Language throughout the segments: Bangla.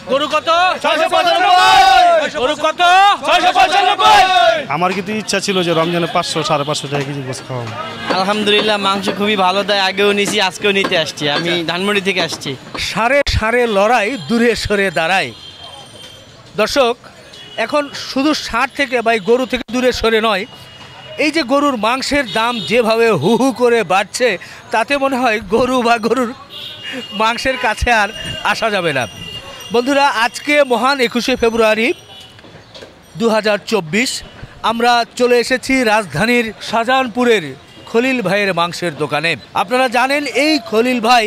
গরু কত? 695। গরু কত? 695। আমার কিন্তু ইচ্ছা ছিল যে রমজানে 500 550 টাকা কেজি গোস খাওয়াবো। আলহামদুলিল্লাহ মাংস খুবই ভালো দেয়, আগেও নিছি আজকেও নিতে আসছি। আমি ধানমন্ডি থেকে আসছি। সারে সারে লড়াই দূরে সরে দাঁড়ায়। দর্শক, এখন শুধু ষাঁড় থেকে বা গরু থেকে দূরে সরে নয়, এই যে গরুর মাংসের দাম যেভাবে হু হু করে বাড়ছে, তাতে মনে হয় গরু বা গরুর মাংসের কাছে আর আসা যাবে না। বন্ধুরা, আজকে মহান 21শে ফেব্রুয়ারি 2024, আমরা চলে এসেছি রাজধানীর শাহজাহানপুরের খলিল ভাইয়ের মাংসের দোকানে। আপনারা জানেন এই খলিল ভাই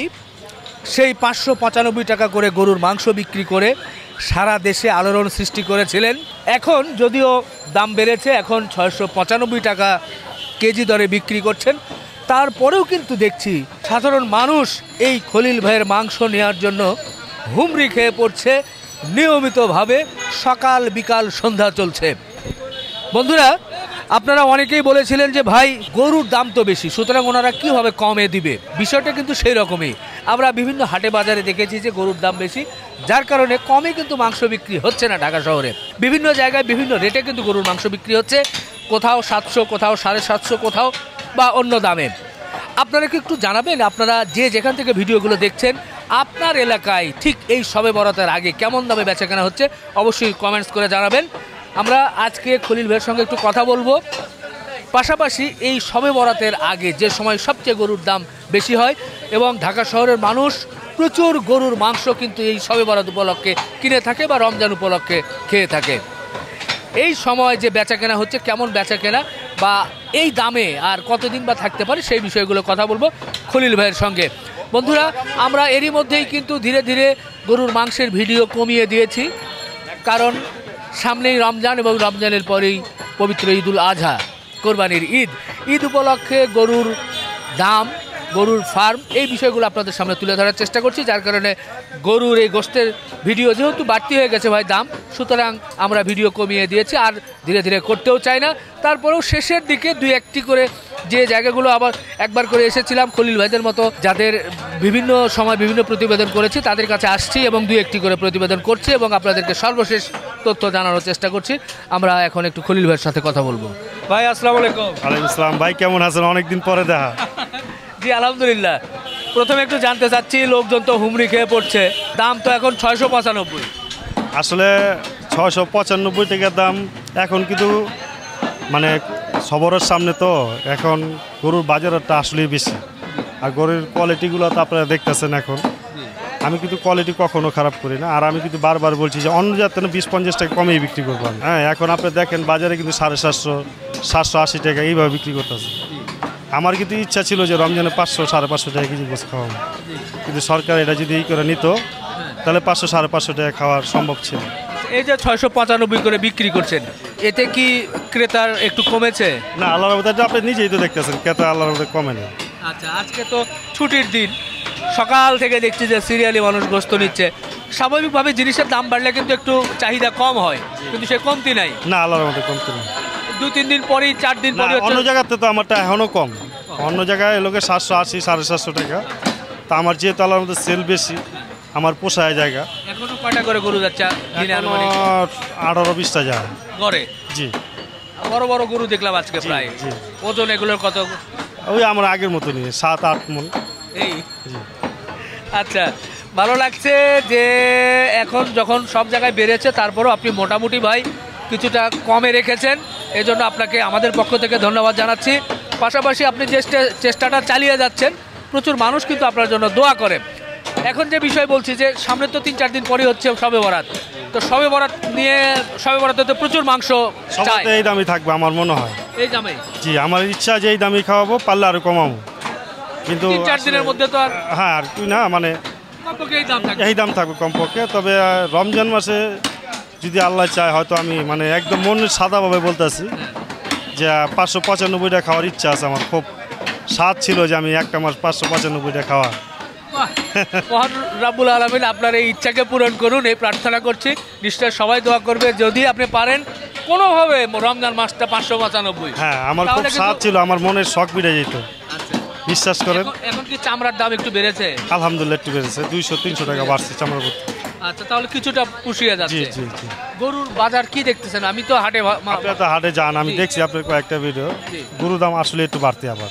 সেই 595 টাকা করে গরুর মাংস বিক্রি করে সারা দেশে আলোড়ন সৃষ্টি করেছিলেন। এখন যদিও দাম বেড়েছে, এখন 695 টাকা কেজি দরে বিক্রি করছেন। তারপরেও কিন্তু দেখছি সাধারণ মানুষ এই খলিল ভাইয়ের মাংস নেওয়ার জন্য হুমড়ি খেয়ে পড়ছে। নিয়মিতভাবে সকাল বিকাল সন্ধ্যা চলছে। বন্ধুরা, আপনারা অনেকেই বলেছিলেন যে ভাই গরুর দাম তো বেশি, সুতরাং ওনারা কীভাবে কমে দিবে। বিষয়টা কিন্তু সেই রকমই। আমরা বিভিন্ন হাটে বাজারে দেখেছি যে গরুর দাম বেশি, যার কারণে কমে কিন্তু মাংস বিক্রি হচ্ছে না। ঢাকা শহরে বিভিন্ন জায়গায় বিভিন্ন রেটে কিন্তু গরুর মাংস বিক্রি হচ্ছে, কোথাও 700, কোথাও 750, কোথাও বা অন্য দামে। আপনারা কি একটু জানাবেন, আপনারা যে যেখান থেকে ভিডিওগুলো দেখছেন, আপনার এলাকায় ঠিক এই শবে বরাতের আগে কেমন দামে বেচাকেনা হচ্ছে অবশ্যই কমেন্টস করে জানাবেন। আমরা আজকে খলিল ভাইয়ের সঙ্গে একটু কথা বলবো। পাশাপাশি এই শবে বরাতের আগে যে সময় সবচেয়ে গরুর দাম বেশি হয় এবং ঢাকা শহরের মানুষ প্রচুর গরুর মাংস কিন্তু এই শবে বরাত উপলক্ষে কিনে থাকে বা রমজান উপলক্ষে খেয়ে থাকে, এই সময় যে বেচাকেনা হচ্ছে কেমন বেচাকেনা বা এই দামে আর কতদিন বা থাকতে পারে, সেই বিষয়গুলো কথা বলবো খলিল ভাইয়ের সঙ্গে। বন্ধুরা, আমরা এরই মধ্যেই কিন্তু ধীরে ধীরে গরুর মাংসের ভিডিও কমিয়ে দিয়েছি, কারণ সামনেই রমজান এবং রমজানের পরেই পবিত্র ঈদুল আজহা, কোরবানির ঈদ। ঈদ উপলক্ষে গরুর দাম, গরুর ফার্ম, এই বিষয়গুলো আপনাদের সামনে তুলে ধরার চেষ্টা করছি। যার কারণে গরুর এই গোশতের ভিডিও যেহেতু বাড়তি হয়ে গেছে ভাই দাম, সুতরাং আমরা ভিডিও কমিয়ে দিয়েছি, আর ধীরে ধীরে করতেও চাই না। তারপরেও শেষের দিকে দুই একটি করে যে জায়গাগুলো আবার একবার করে এসেছিলাম খলিল ভাইদের মতো, যাদের বিভিন্ন সময় বিভিন্ন প্রতিবেদন করেছি, তাদের কাছে আসছি এবং দুই একটি করে প্রতিবেদন করছি এবং আপনাদেরকে সর্বশেষ তথ্য জানানোর চেষ্টা করছি। আমরা এখন একটু খলিল ভাইয়ের সাথে কথা বলবো। ভাই আসসালামু আলাইকুম। ওয়ালাইকুম আসসালাম। ভাই কেমন আছেন? অনেকদিন পরে দেখা। জি আলহামদুলিল্লাহ। প্রথমে একটু জানতে চাচ্ছি, লোকজন তো হুমড়ি খেয়ে পড়ছে, দাম তো এখন 695। আসলে 695 টাকার দাম এখন, কিন্তু মানে সবরের সামনে তো এখন গরুর বাজারটা আসলেই বেশি, আর গরুর কোয়ালিটিগুলো তো আপনারা দেখতেছেন। এখন আমি কিন্তু কোয়ালিটি কখনো খারাপ করি না, আর আমি কিন্তু বারবার বলছি যে অন্য জাতের 20-50 টাকা কমেই বিক্রি করবো আমি। হ্যাঁ, এখন আপনি দেখেন বাজারে কিন্তু 750, 780 টাকা এইভাবে বিক্রি করতেছে। আমার কিন্তু ইচ্ছা ছিল যে রমজানে 500 550 টাকা কেজি গোস খাওয়াবো, কিন্তু সরকার এটা যদি এই করে নিত তাহলে 500 550 টাকা খাওয়ার সম্ভব ছিল। এই যে 695 করে বিক্রি করছেন, এতে কি ক্রেতার একটু কমেছে? না, আল্লাহর রহমতে আপনি নিজেই তো দেখতেছেন ক্রেতা আল্লাহর রহমতে কমে না। আচ্ছা, আজকে তো ছুটির দিন, সকাল থেকে দেখছি যে সিরিয়ালি মানুষ গোস্ত নিচ্ছে। স্বাভাবিকভাবে জিনিসের দাম বাড়লে কিন্তু একটু চাহিদা কম হয়, কিন্তু সে কমতি নাই। না, আল্লাহর রহমতে কমতি না। 2-3 দিন পরেই, 4 দিন পরে অন্য জায়গাতে তো আমারটা এখনও কম। অন্য জায়গায় লোকে 780 750 টাকা, তা আমার যেহেতু আল্লাহর রহমতে সেল বেশি, আমার পোষায় জায়গা। এখনো কয়টা করে গরু যাচ্ছে? 18-20টা যায় গড়ে। জি, বড় বড় গরু দেখলাম আজকে প্রায়। জি। ওজন এগুলোর কত? ওই আমরা আগের মতনই 7-8 মণ। এই আচ্ছা, ভালো লাগছে যে এখন যখন সব জায়গায় বেড়েছে, তারপরও আপনি মোটামুটি ভাই কিছুটা কমে রেখেছেন, এজন্য আপনাকে আমাদের পক্ষ থেকে ধন্যবাদ জানাচ্ছি। পাশাপাশি আপনি যে চেষ্টাটা চালিয়ে যাচ্ছেন, প্রচুর মানুষ কিন্তু আপনার জন্য দোয়া করে। এখন যে বিষয় বলছি যে সামনে তো 3-4 দিন পরই হচ্ছে শবে বরাত, তো শবে বরাত নিয়ে, শবে বরাতে তো প্রচুর মাংস চাই। এই দামই থাকবে আমার মনে হয়। এই দামে? জি, আমার ইচ্ছা যে এই দামই খাওয়াবো, পারলে আরো কমাবো, কিন্তু 3-4 দিনের মধ্যে তো আর। হ্যাঁ, আর কি না, মানে এই দাম থাকবে কমপক্ষে। তবে রমজান মাসে যদি আল্লাহ চায়, হয়তো আমি মানে একদম মনের সাদাভাবে বলতেছি যে 595 টাকা খাওয়ার ইচ্ছা আছে আমার। খুব স্বাদ ছিল যে আমি একটা মাস 595 টাকা খাওয়া। মহান রাব্বুল আলামিন আপনার এই ইচ্ছাকে পূরণ করুন, এই প্রার্থনা করছি। নিশ্চয় সবাই দোয়া করবে, যদি আপনি পারেন কোনোভাবে রমজান মাসটা 595। হ্যাঁ, আমার খুব স্বাদ ছিল, আমার মনের শখ বেড়ে যেত। বিশ্বাস করেন। এখন কি চামড়ার দাম একটু বেড়েছে? আলহামদুলিল্লাহ একটু বেড়েছে, 200-300 টাকা বাড়ছে চামড়ার প্রতি। আচ্ছা, তাহলে কিছুটা পুষিয়ে জি যাচ্ছে। জি জি। গরুর বাজার কি দেখতেছেন? আমি তো হাটে আপনারা তো হাটে যান, আমি জি। দেখছি আপনার কয়েকটা ভিডিও, জি। গরুর দাম আসলে একটু বাড়তি আবার।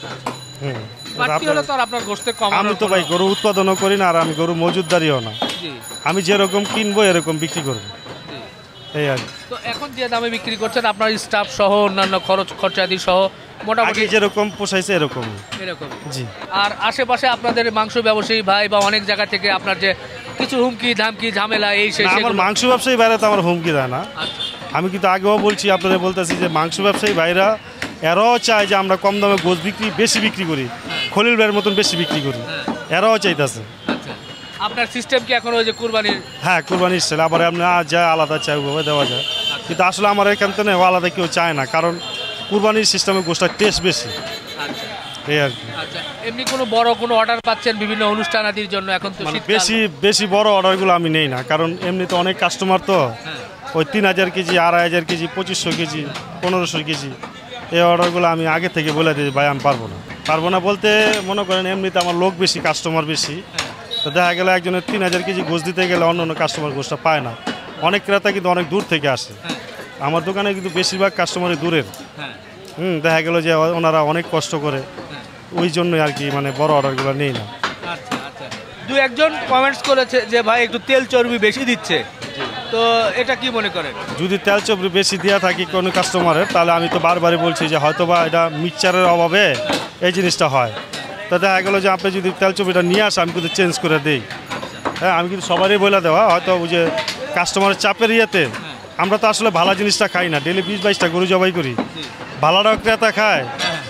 হুম। বাড়তি হলে তো আর আপনার গোশতে কম। আমি তো ভাই গরু উৎপাদনও করি না, আর আমি গরু মজুদদারিও না। জি আমি যেরকম কিনবো এরকম বিক্রি করবো, জি। এই আর কি। তো এখন যে দামে বিক্রি করছেন আপনার স্টাফ সহ অন্যান্য খরচ খরচাদি সহ মোটামুটি আগে যেরকম পোষাইছে এরকম। এরকম। জি। আর আশেপাশে আপনাদের মাংস ব্যবসায়ী ভাই বা অনেক জায়গা থেকে আপনার যে কিছু হুমকি ধামকি ঝামেলা এই সেই না, আমার সেগুলো- মাংস ব্যবসায়ী বাইরে তো আমার হুমকি দেয় না। আচ্ছা, আমি কিন্তু আগেও বলছি, আপনাদের বলতেছি যে মাংস ব্যবসায়ী ভাইরা এরাও চায় যে আমরা কম দামে গোশ বেশি বিক্রি করি, খলিল ভাইয়ের মতন বেশি বিক্রি করি, এরাও চাইতেছে। আচ্ছা। আপনার সিস্টেম কি এখন ওই যে কুরবানির? হ্যাঁ, কুরবানির সেল আবার আপনি যা আলাদা চাই ওভাবে দেওয়া যায়, কিন্তু আসলে আমার এখান থেকে আলাদা কেউ চায় না, কারণ কুরবানির সিস্টেমে গোশটার টেস্ট বেশি, আচ্ছা এই আর কি। আচ্ছা। এমনি কোনো বড় কোনো অর্ডার পাচ্ছেন বিভিন্ন অনুষ্ঠান আদির জন্য? এখন তো মানে শীতকাল। বেশি বড় অর্ডারগুলো আমি নেই না, কারণ এমনিতে অনেক কাস্টমার তো, হ্যাঁ। ওই 3000 কেজি, 2500 কেজি, 2500 কেজি, 1500 কেজি, এই অর্ডারগুলো আমি আগে থেকে বলে দিই ভাই আমি পারবো না বলতে, মনে করেন এমনিতে আমার লোক বেশি, কাস্টমার বেশি, তো দেখা গেলে একজনের 3000 কেজি গোশ দিতে গেলে অন্য কাস্টমার গোশটা পায় না। অনেক ক্রেতা কিন্তু অনেক দূর থেকে আসে, হ্যাঁ, আমার দোকানে কিন্তু বেশিরভাগ কাস্টমারই দূরের। হ্যাঁ, দেখা গেল যে ওনারা অনেক কষ্ট করে, হ্যাঁ। ওই জন্যই আর কি মানে বড় অর্ডারগুলো নেই না। আচ্ছা আচ্ছা। দু একজন কমেন্টস করেছে যে ভাই একটু তেল চর্বি বেশি দিচ্ছে, তো এটা কি মনে করেন? যদি তেল চর্বি বেশি দেওয়া থাকি কোনো কাস্টমারের, তাহলে আমি তো বারবারই বলছি যে হয়তোবা এটা মিক্সচারের অভাবে এই জিনিসটা হয়। তো দেখা গেলো যে আপনি যদি তেল চর্বিটা নিয়ে আসে, আমি কিন্তু চেঞ্জ করে দিই। হ্যাঁ, আমি কিন্তু সবারই বলে দেওয়া, হয়তো ওই যে কাস্টমারের চাপের ইয়েতে আমরা তো আসলে ভালো জিনিসটা খাই না, ডেলি 20-22টা গরু জবাই করি, ভালোটাও ক্রেতা খায়,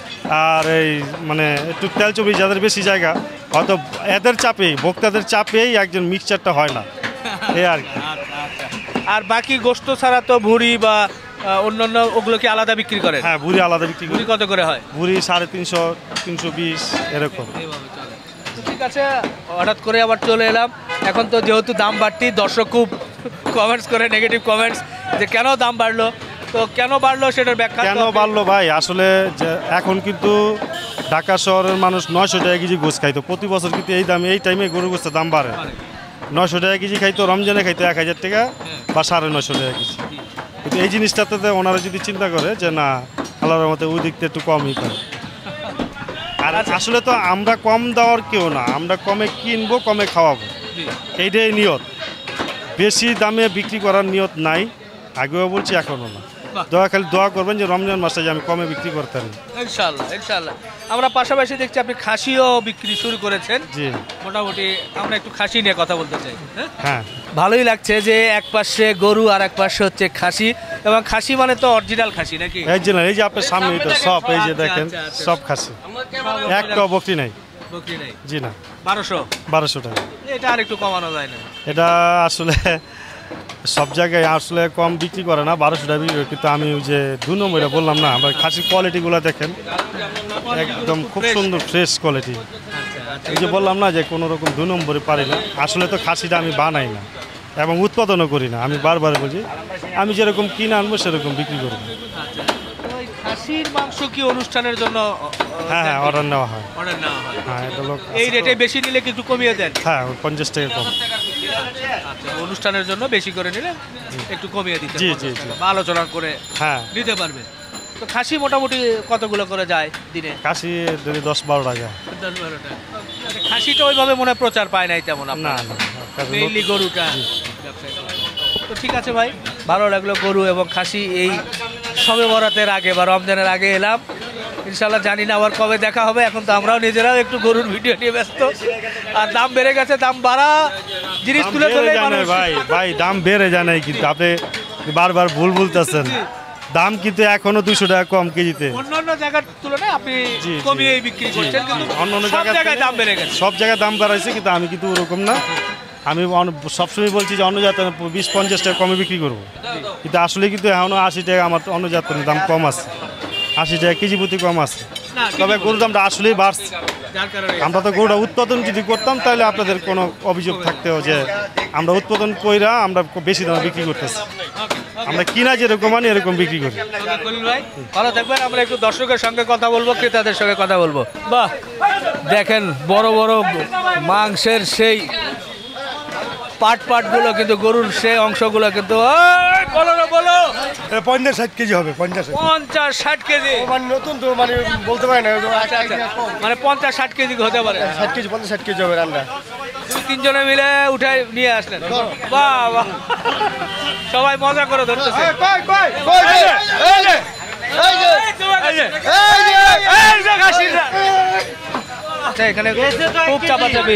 আর এই মানে একটু তেল চর্বি যাদের বেশি জায়গা, হয়তো এদের চাপেই, ভোক্তাদের চাপেই একজন মিক্সচারটা হয় না, এই আর কি। আর বাকি গোশত ছাড়া তো ভুঁড়ি বা অন্যান্য ওগুলো কি আলাদা বিক্রি করেন? হ্যাঁ, বুড়ি আলাদা বিক্রি করি, ভুঁড়ি কত করে হয়? বুড়ি 350, 320 এরকম। তো ঠিক আছে, হঠাৎ করে আবার চলে এলাম। এখন তো যেহেতু দাম বাড়তি, দর্শক খুব কমেন্টস করে, নেগেটিভ কমেন্টস, যে কেন দাম বাড়লো, তো কেন বাড়লো সেটার ব্যাখ্যা। কেন বাড়লো ভাই, আসলে যে এখন কিন্তু ঢাকা শহরের মানুষ 900 টাকা কেজি গোছ খাইতো, প্রতি বছর কিন্তু এই দামে এই টাইমে গরু গোছের দাম বাড়ে। 900 টাকা কেজি খাইতো, রমজানে খাইতো 1000 টাকা বা 950 টাকা কেজি, কিন্তু এই জিনিসটাতে ওনারা যদি চিন্তা করে যে না, আল্লাহর মতে ওই দিকটা একটু কমই করে। আর আসলে তো আমরা কম দেওয়ার কেউ না, আমরা কমে কিনবো, কমে খাওয়াবো, এইটাই নিয়ত। বেশি দামে বিক্রি করার নিয়ত নাই, আগেও বলছি এখনও না। খালি দোয়া করবেন যে রমজান মাসে যে আমি কমে বিক্রি করতে পারি। ইনশাল্লাহ ইনশাল্লাহ। আমরা পাশাপাশি দেখছি আপনি খাসিও বিক্রি শুরু করেছেন। জি। মোটামুটি আমরা একটু খাসি নিয়ে কথা বলতে চাই। হ্যাঁ, ভালোই লাগছে যে এক পাশে গরু আর এক পাশে হচ্ছে খাসি, এবং খাসি মানে তো অরিজিনাল খাসি নাকি? এই যে না, এই যে আপনার সামনে তো সব, এই যে দেখেন আচ্ছা, আচ্ছা। সব খাসি, একটা বকরি নাই। বকরি নাই। জি না, 1200 টাকা। এটা আর একটু কমানো যায় না? এটা আসলে সব জায়গায় আসলে কম বিক্রি করে না, 1200 টাকা বিক্রি করে, কিন্তু আমি ওই যে 2 নম্বরটা বললাম না, আমার খাসির কোয়ালিটিগুলো দেখেন, একদম খুব সুন্দর ফ্রেশ কোয়ালিটি। এই যে বললাম না যে কোনো রকম 2 নম্বরে পারি না, আসলে তো খাসিটা আমি বানাই না এবং উৎপাদনও করি না, আমি বারবার বলছি আমি যেরকম কিনে আনবো সেরকম বিক্রি করবো। ওই খাসির মাংস কি অনুষ্ঠানের জন্য? হ্যাঁ, অর্ডার নেওয়া হয়। অর্ডার নেওয়া হয়। হ্যাঁ, এটা লোক এই রেটে বেশি নিলে কি একটু কমিয়ে দেন? হ্যাঁ, 50 টাকা কম। আচ্ছা, অনুষ্ঠানের জন্য বেশি করে নিলে একটু কমিয়ে দিতে জি, হবে, জি, জি। বা আলোচনা করে হ্যাঁ, নিতে পারবে। তো খাসি মোটামুটি কতগুলো করে যায় দিনে? কাশি যদি 10-12 টাকা। 10-12টা। আচ্ছা, খাসিটা ওইভাবে মনে হয় প্রচার পায় নাই তেমন না আপনার, না, মেইনলি গরুটা ব্যবসায় করে। তো ঠিক আছে ভাই, ভালো লাগলো গরু এবং খাসি এই শবে বরাতের আগে বা রমজানের আগে এলাম। ইনশাল্লাহ জানি না আবার কবে দেখা হবে, এখন তো আমরাও নিজেরাও একটু গরুর ভিডিও নিয়ে ব্যস্ত। আর দাম বেড়ে গেছে, দাম বাড়া জিনিস দাম তুলে বেড়ে তুলে যায় না ভাই, দাম বেড়ে যায় নাই, কিন্তু আপনি বারবার ভুল বলতেছেন। দাম কিন্তু এখনো 200 টাকা কম কেজিতে, অন্যান্য জায়গার তুলনায় আপনি জি, জি। কমিয়ে বিক্রি করছেন, কিন্তু অন্যান্য সব জায়গায় থেকে দাম বেড়ে গেছে। সব জায়গায় দাম বাড়াইছে, কিন্তু আমি কিন্তু ওরকম না। আমি সবসময় বলছি যে অন্য জাতের 20-50 টাকা কমে বিক্রি করবো, কিন্তু আসলে কিন্তু এখনো 80 টাকা আমার অন্য জাতের দাম কম আছে, 80 টাকা কেজি প্রতি কম আছে। না, তবে গরুর দামটা আসলেই বাড়ছে। যার কারণে আমরা তো গরুটা উৎপাদন যদি করতাম, তাহলে আপনাদের কোনো অভিযোগ থাকতেও যে আমরা উৎপাদন কইরা আমরা বেশি দামে বিক্রি করতেছি, আমরা কিনা যেরকম আনি এরকম বিক্রি করি। খলিল ভাই ভালো থাকবেন। আমরা একটু দর্শকের সঙ্গে কথা বলবো, ক্রেতাদের সঙ্গে কথা বলবো। বাহ, দেখেন বড় বড় মাংসের সেই পাটগুলো কিন্তু গরুর সেই অংশগুলো কিন্তু ওই, বলো না বলো 50-60 কেজি হবে 50-60 কেজি মানে নতুন তো মানে বলতে পারি না মানে 50-60 কেজি হতে পারে 60 কেজি 50-60 কেজি হবে রান্না 2-3 জনে মিলে উঠাই নিয়ে আসলেন বাহ বাহ সবাই মজা করে ধরতেছে আচ্ছা, এখানে খুব চাপাচাপি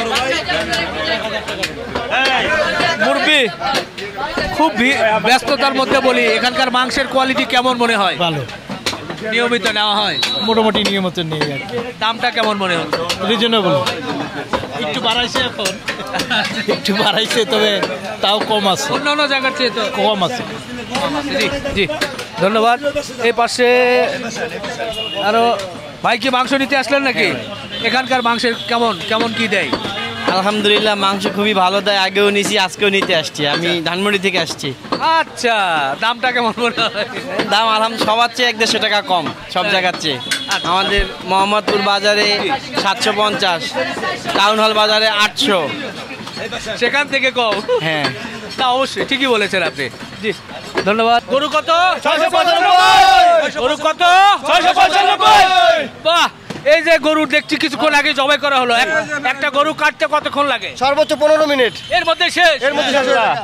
মুরগি খুব ব্যস্ততার মধ্যে বলি এখানকার মাংসের কোয়ালিটি কেমন মনে হয়? ভালো, নিয়মিত নেওয়া হয়? মোটামুটি নিয়মিত নেই আর কি। দামটা কেমন মনে হচ্ছে? রিজনেবল, একটু বাড়াইছে এখন, একটু বাড়াইছে, তবে তাও কম আছে, অন্যান্য জায়গার চেয়ে তো কম আছে। জি জি ধন্যবাদ। এই পাশে আরো ভাই কি মাংস নিতে আসলেন নাকি? এখানকার মাংসের কেমন কেমন কি দেয়? আলহামদুলিল্লাহ মাংস খুবই ভালো দেয়, আগেও নিছি আজকেও নিতে আসছি। আমি ধানমন্ডি থেকে আসছি। আচ্ছা, দামটা কেমন মনে হয়? দাম সবার চেয়ে 150 টাকা কম, সব জায়গার চেয়ে। আমাদের মোহাম্মদপুর বাজারে 750, টাউন হল বাজারে 800। সেখান থেকে কম? হ্যাঁ, তা অবশ্যই ঠিকই বলেছেন আপনি। জি ধন্যবাদ। গরু কত? 695। গরু কত? 695। বাহ, এই যে গরু দেখছি কিছুক্ষণ আগে জবাই করা হলো, একটা গরু কাটতে কতক্ষণ লাগে? সর্বোচ্চ 15 মিনিট এর মধ্যে শেষ? এর মধ্যে শেষ ওরা।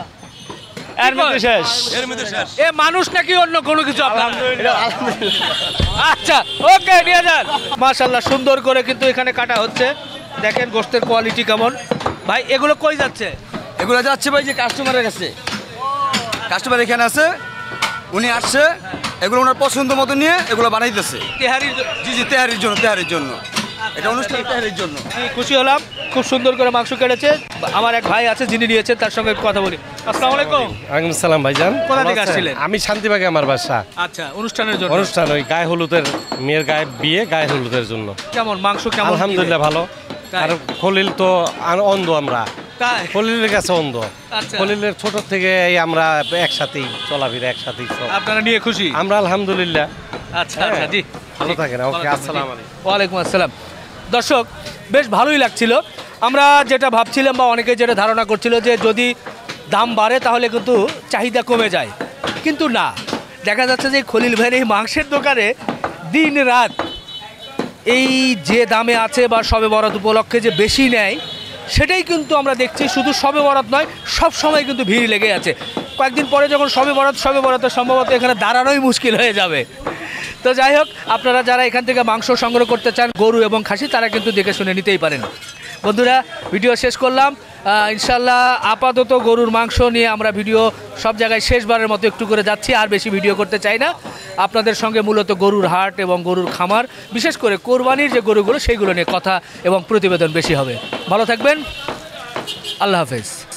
এ মানুষ নাকি অন্য কোনো কিছু? আচ্ছা ওকে, নিয়ে যান। মাশাআল্লাহ, সুন্দর করে কিন্তু এখানে কাটা হচ্ছে। দেখেন গোশতের কোয়ালিটি কেমন। ভাই এগুলো কই যাচ্ছে? এগুলো যাচ্ছে ভাই যে কাস্টমারের কাছে, কাস্টমার এখানে আছে, উনি আসছে, এগুলো ওনার পছন্দ মতো নিয়ে এগুলো বানাইতেছে। তেহারির জি জি, তেহারির জন্য এটা অনুষ্ঠান, তেহারির জন্য। আমি খুশি হলাম, খুব সুন্দর করে মাংস কেটেছে। আমার এক ভাই আছে যিনি নিয়েছেন, তার সঙ্গে কথা বলি। আসসালামু আলাইকুম। ওয়ালাইকুম আসসালাম ভাইজান। কোথা থেকে আসছিলেন? আমি শান্তিবাগে আমার বাসা। আচ্ছা, অনুষ্ঠানের জন্য? অনুষ্ঠান ওই গায়ে হলুদের, মেয়ের গায়ে বিয়ে, গায়ে হলুদের জন্য। কেমন মাংস কেমন? আলহামদুলিল্লাহ ভালো। তাই? আর খলিল তো অন্ধ, আমরা তাই? খলিলের কাছে অন্ধ। আচ্ছা। খলিলের ছোট থেকে আমরা একসাথেই চলাফেরা, একসাথেই সব। আপনারা নিয়ে খুশি? আমরা আলহামদুলিল্লাহ। আচ্ছা আচ্ছা, জি ভালো জি, থাকেন। ভালো ওকে, থাকেন, আসসালামু জি। আলাইকুম। ওয়ালাইকুম আসসালাম। দর্শক, বেশ ভালোই লাগছিল। আমরা যেটা ভাবছিলাম বা অনেকে যেটা ধারণা করছিল যে যদি দাম বাড়ে তাহলে কিন্তু চাহিদা কমে যায়, কিন্তু না, দেখা যাচ্ছে যে খলিল ভাইয়ের এই মাংসের দোকানে দিন রাত এই যে দামে আছে বা শবে বরাত উপলক্ষে যে বেশি নেয় সেটাই কিন্তু আমরা দেখছি। শুধু শবে বরাত নয়, সব সময় কিন্তু ভিড় লেগে আছে। কয়েকদিন পরে যখন শবে বরাতের সম্ভবত এখানে দাঁড়ানোই মুশকিল হয়ে যাবে। তো যাই হোক, আপনারা যারা এখান থেকে মাংস সংগ্রহ করতে চান, গরু এবং খাসি, তারা কিন্তু দেখে শুনে নিতেই পারেন। বন্ধুরা, ভিডিও শেষ করলাম। ইনশাল্লাহ আপাতত গরুর মাংস নিয়ে আমরা ভিডিও সব জায়গায় শেষবারের মতো একটু করে যাচ্ছি, আর বেশি ভিডিও করতে চাই না। আপনাদের সঙ্গে মূলত গরুর হাট এবং গরুর খামার, বিশেষ করে কোরবানির যে গরুগুলো সেইগুলো নিয়ে কথা এবং প্রতিবেদন বেশি হবে। ভালো থাকবেন, আল্লাহ হাফেজ।